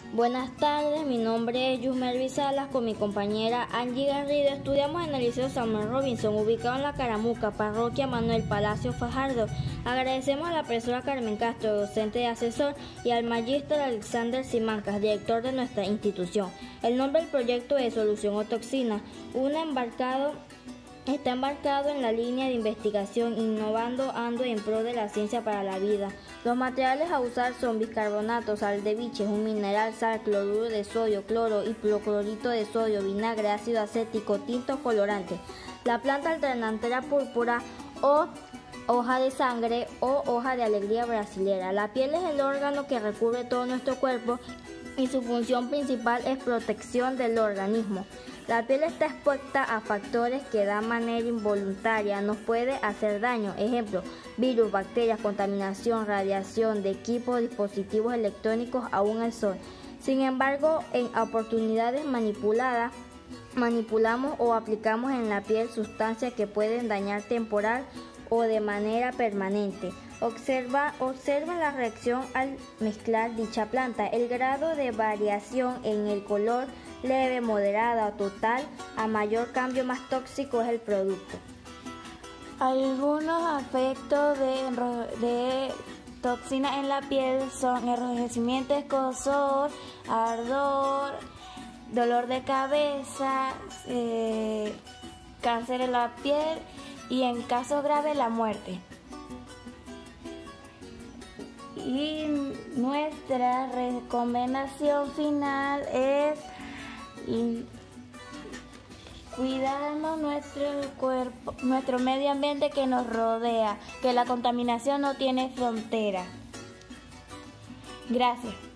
Buenas tardes, mi nombre es Yusmer Salas. Con mi compañera Angie Garrido estudiamos en el Liceo Samuel Robinson, ubicado en La Caramuca, parroquia Manuel Palacio Fajardo. Agradecemos a la profesora Carmen Castro, docente y asesor, y al magíster Alexander Simancas, director de nuestra institución. El nombre del proyecto es Solución o Toxina, está embarcado en la línea de investigación Innovando Ando en pro de la ciencia para la vida. Los materiales a usar son bicarbonato, sal de biches, un mineral, sal, cloruro de sodio, cloro, hipoclorito de sodio, vinagre, ácido acético, tintos colorantes. La planta alternantera púrpura o hoja de sangre o hoja de alegría brasilera. La piel es el órgano que recubre todo nuestro cuerpo y su función principal es protección del organismo. La piel está expuesta a factores que de manera involuntaria nos puede hacer daño. Ejemplo, virus, bacterias, contaminación, radiación de equipos, dispositivos electrónicos, aún el sol. Sin embargo, en oportunidades manipulamos o aplicamos en la piel sustancias que pueden dañar temporal o de manera permanente. Observa la reacción al mezclar dicha planta. El grado de variación en el color, leve, moderada o total, a mayor cambio más tóxico es el producto. Algunos efectos de toxina en la piel son enrojecimiento, escozor, ardor, dolor de cabeza, cáncer en la piel y en caso grave la muerte. Y nuestra recomendación final es cuidarnos nuestro cuerpo, nuestro medio ambiente que nos rodea, que la contaminación no tiene frontera. Gracias.